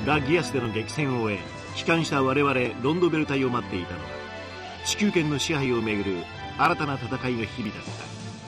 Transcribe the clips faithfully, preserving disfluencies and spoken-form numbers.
ラギアスでの激戦を終え帰還した我々ロンドベル隊を待っていたのは、地球圏の支配をめぐる新たな戦いの日々だった。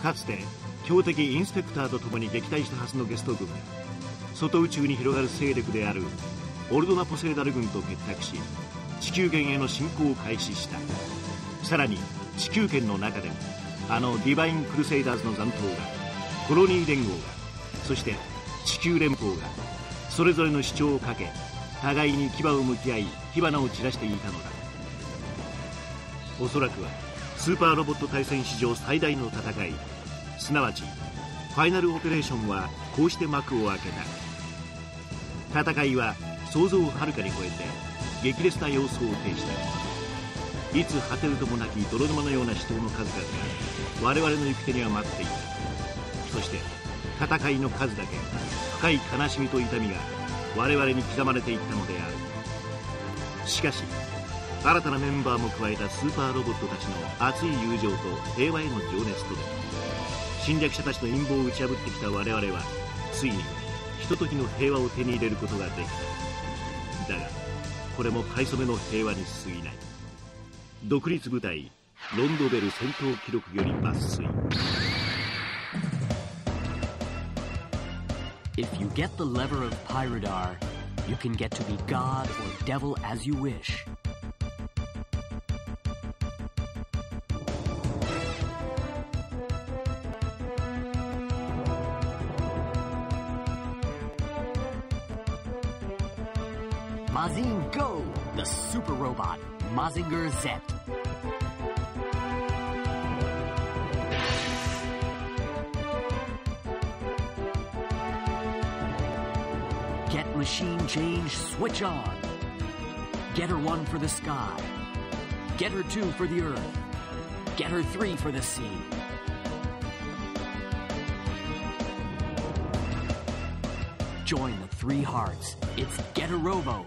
かつて強敵インスペクターと共に撃退したはずのゲスト軍が、外宇宙に広がる勢力であるオルドナ・ポセイダル軍と結託し、地球圏への侵攻を開始した。さらに地球圏の中でも、あのディバイン・クルセイダーズの残党が、コロニー連合が、そして地球連邦がそれぞれの主張をかけ、互いに牙を向き合い火花を散らしていたのだ。おそらくはスーパーロボット対戦史上最大の戦い、すなわちファイナルオペレーションはこうして幕を開けた。戦いは想像をはるかに超えて激烈な様相を呈した。いつ果てるともなき泥沼のような死闘の数々が我々の行く手には待っていた。そして戦いの数だけ深い悲しみと痛みが我々に刻まれていったのである。しかし新たなメンバーも加えたスーパーロボットたちの熱い友情と平和への情熱とで、侵略者たちの陰謀を打ち破ってきた我々はついにひとときの平和を手に入れることができた。だがこれも買い初めの平和に過ぎない。独立部隊ロンドベル戦闘記録より抜粋。 If you get the lever of Pyrodar, you can get to be God or devil as you wish. Mazin Go! The super robot, Mazinger Z. Get machine change switch on. Get her one for the sky. Get her two for the earth. Get her three for the sea. Join the three hearts. It's Get a Robo.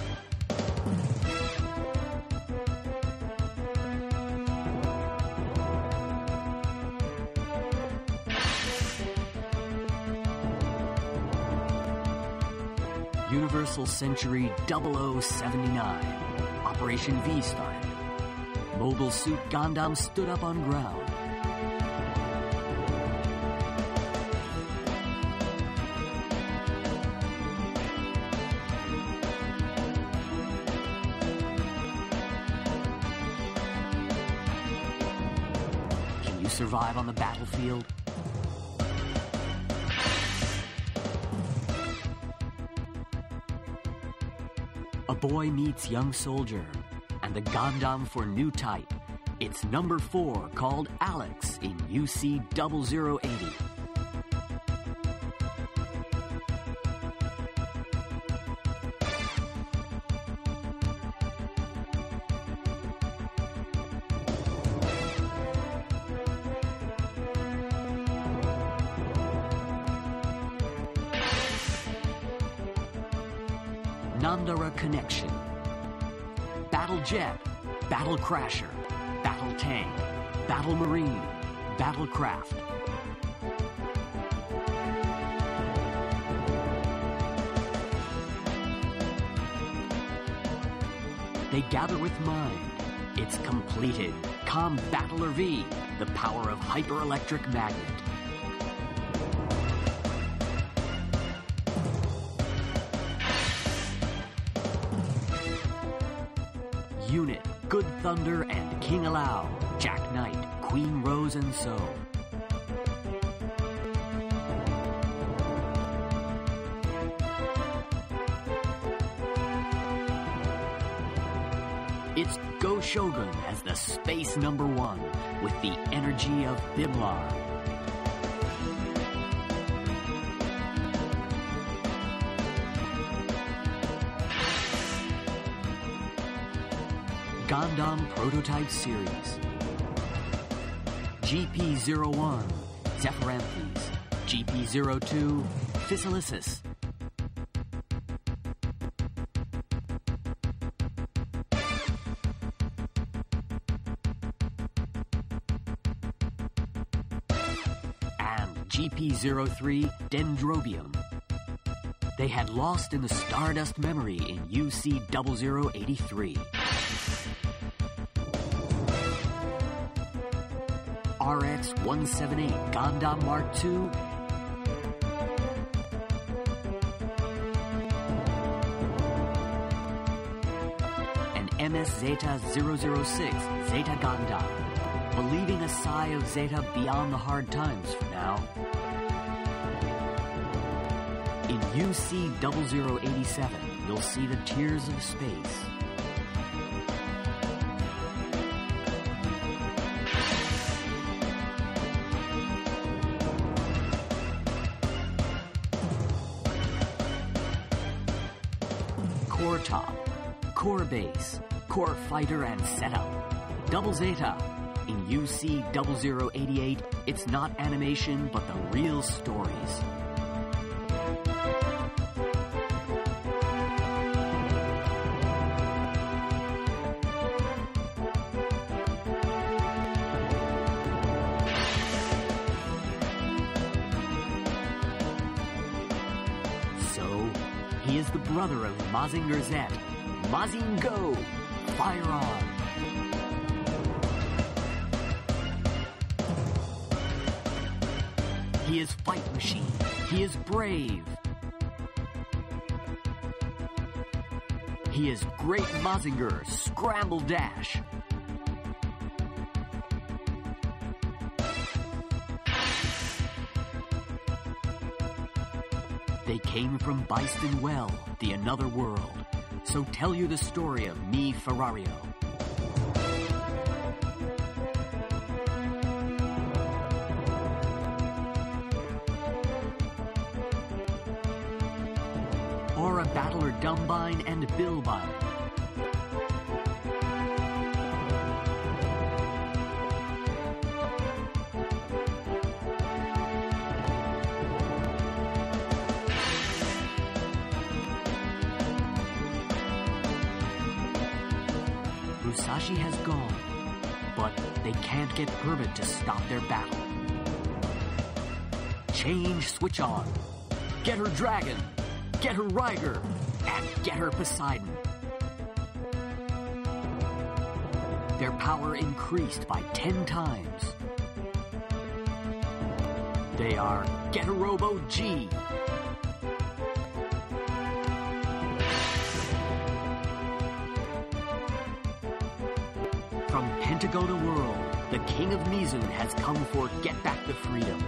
Universal Century double oh seventy-nine. Operation V started. Mobile suit Gundam stood up on ground. Can you survive on the battlefield? A boy meets young soldier, and the Gundam for new type. It's number four, called Alex in U C double oh eighty. Nandara Connection. Battle Jet, Battle Crasher, Battle Tank, Battle Marine, Battle Craft. They gather with mind. It's completed. Com Battler V, the power of hyper-electric magnet. Unit, Good Thunder and King Allow, Jack Knight, Queen Rose and So. It's Go Shogun as the space number one with the energy of Biblar. Gundam Prototype Series. G P zero one, Zephyranthes. G P zero two, Physilissus. And G P zero three, Dendrobium. they had lost in the Stardust memory in U C zero zero eighty-three. R X one seventy-eight Gundam Mark two and M S Zeta zero zero six Zeta Gundam, believing a sigh of Zeta beyond the hard times for now. In U C zero zero eighty-seven, you'll see the tears of space. Core Top, Core Base, Core Fighter and Setup. Double Zeta. In U C zero zero eighty-eight, it's not animation, but the real stories. He is the brother of Mazinger Z. Mazingo! Fire on! He is Fight Machine. He is brave. He is Great Mazinger, Scramble Dash. They came from Byston Well, the Another World. So tell you the story of me, Ferrario. Or a battler Dumbine and Bilbine. Musashi has gone, but they can't get permit to stop their battle. Change switch on. Get her Dragon, get her Riger, and get her Poseidon. Their power increased by ten times. They are Get her Robo G. From Pentagona World, the King of Mizun has come for Get Back the Freedom.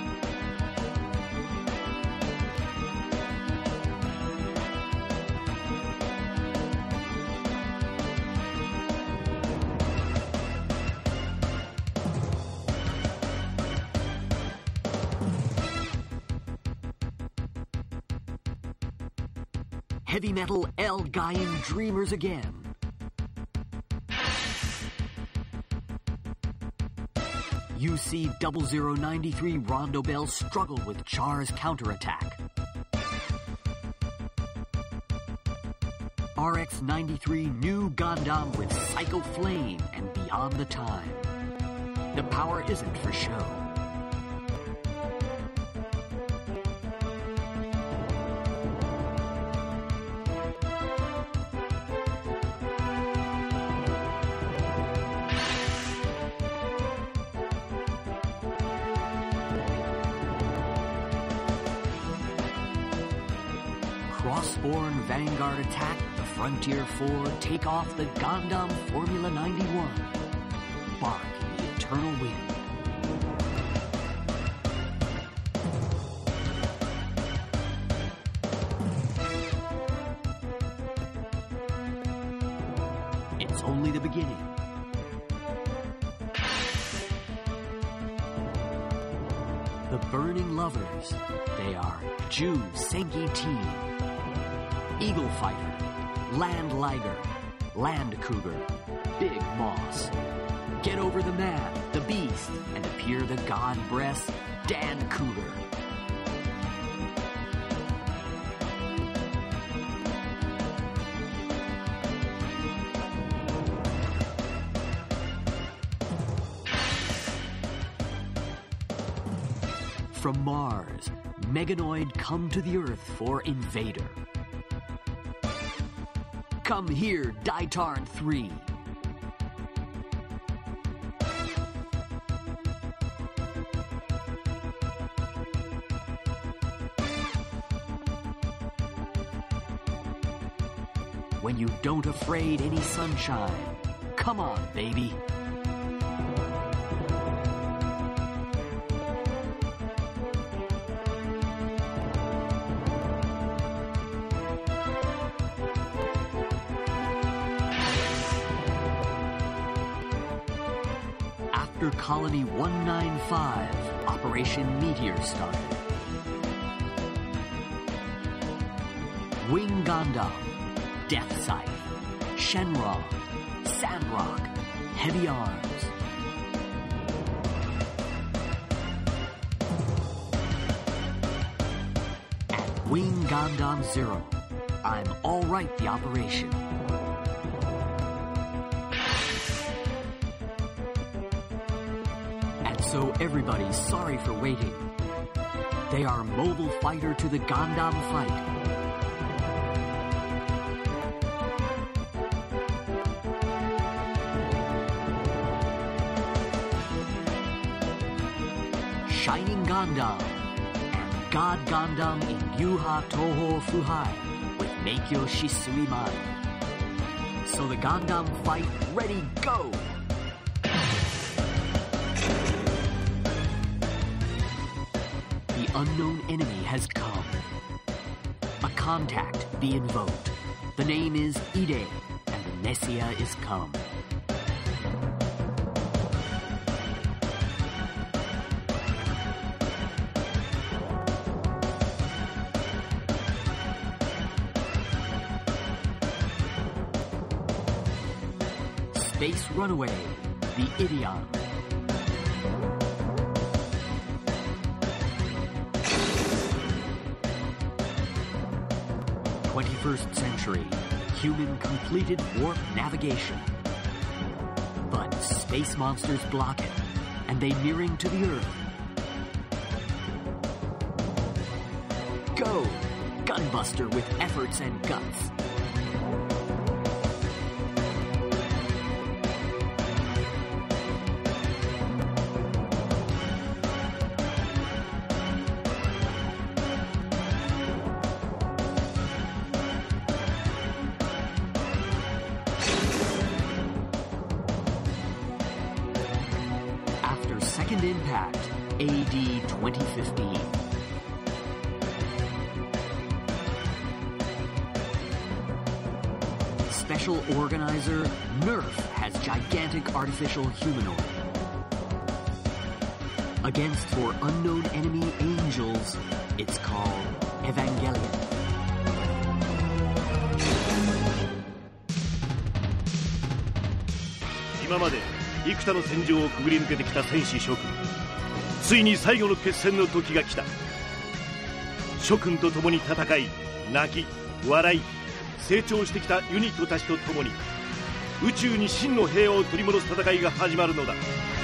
Heavy Metal l-gaim Dreamers again. U C zero zero ninety-three Rondo Bell struggled with Char's counterattack. R X ninety-three New Gundam with Psycho Flame and Beyond the Time. The power isn't for show. Crossborn Vanguard attack, the Frontier four take off the Gundam Formula ninety-one. Bark in the eternal wind. It's only the beginning. The Burning Lovers. They are Ju Senki Team, Eagle Fighter, Land Liger, Land Cougar, Big Moss. Get over the man, the beast, and appear the god breast, Dan Cougar. From Mars, Meganoid come to the Earth for Invader. Come here, Daitarn three. When you don't afraid any sunshine, come on, baby. After Colony one ninety-five, Operation Meteor started. Wing Gundam, Death Sight, Shenron, Sandrock, Heavy Arms. At Wing Gundam Zero, I'm all right the operation. And so everybody's sorry for waiting. They are mobile fighter to the Gundam fight. Shining Gundam and God Gundam in Yuha Toho Fuhai with Meikyo Shisui Mine. So the Gundam fight, ready, go! The unknown enemy has come. A contact be invoked. The name is Ide, and the Nessia is come. Space Runaway, the Ideon. twenty-first century, human completed warp navigation. But space monsters block it, and they nearing to the Earth. Go, Gunbuster with efforts and guts. Second Impact, A D twenty fifteen. Special Organizer Nerf has gigantic artificial humanoid. Against for unknown enemy angels, it's called Evangelion. Imamade. 幾多の戦場をくぐり抜けてきた戦士諸君、ついに最後の決戦の時が来た。諸君と共に戦い、泣き、笑い、成長してきたユニットたちと共に宇宙に真の平和を取り戻す戦いが始まるのだ。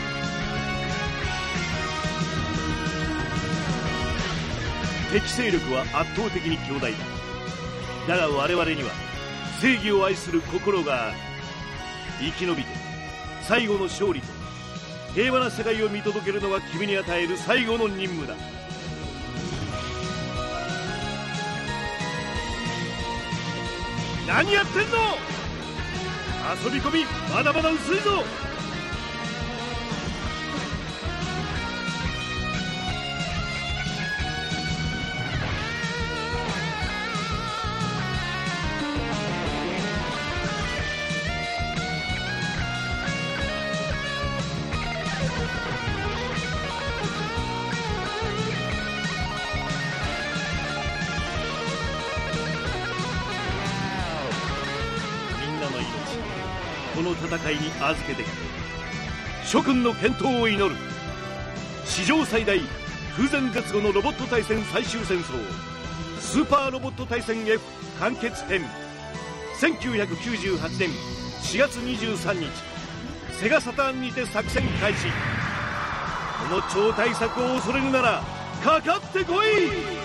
敵勢力は圧倒的に強大だ。だが我々には正義を愛する心がある。生き延びて最後の勝利と平和な世界を見届けるのが君に与える最後の任務だ。何やってんの？遊び込みまだまだ薄いぞ。この戦いに預けて諸君の健闘を祈る。史上最大空前絶後のロボット対戦最終戦争スーパーロボット対戦 F 完結編。せんきゅうひゃくきゅうじゅうはちねんしがつにじゅうさんにちセガサターンにて作戦開始。この超大作を恐れるならかかってこい。